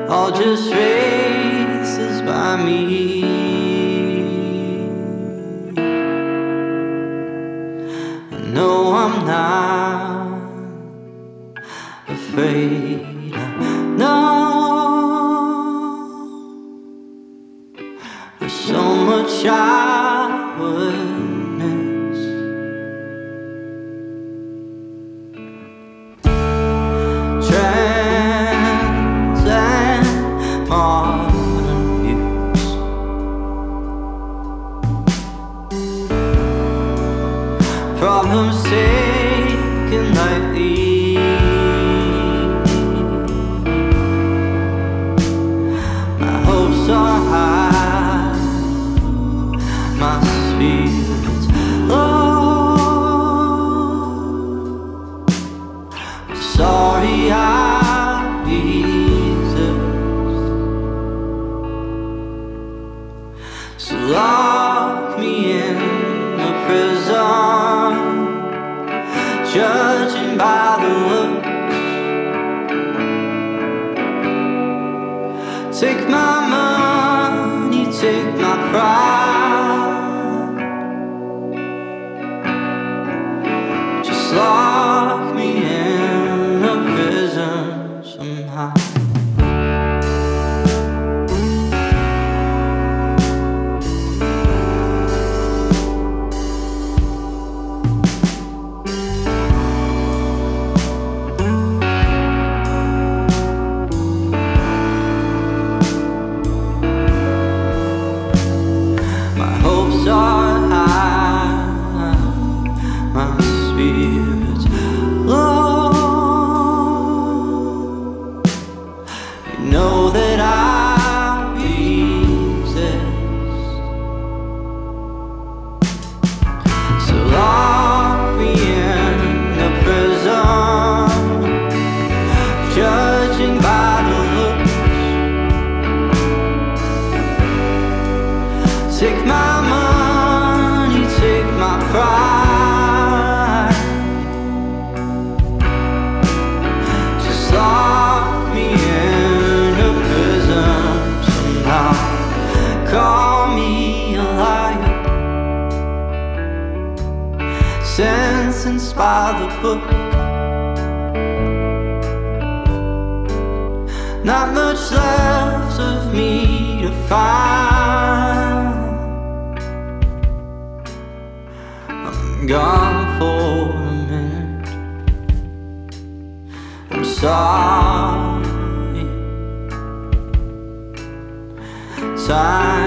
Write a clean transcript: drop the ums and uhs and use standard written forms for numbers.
all just races by me. No, I'm not afraid. No, there's so much I would miss. Trends and modern views, problems taken lightly. My hopes are high, my spirit's low. Sorry I exist, so lock me in a prison, judging by the looks. Take my money, take my pride, just lock me in a prison somehow. My hopes are high, my spirit's low. You know that I exist, so lock me in a prison, judging by the looks. Take my money, take my pride, just lock me in a prison somehow. Call me a liar, sentenced by the book. Not much left of me to find. I'm gone for a minute, I'm sorry. Time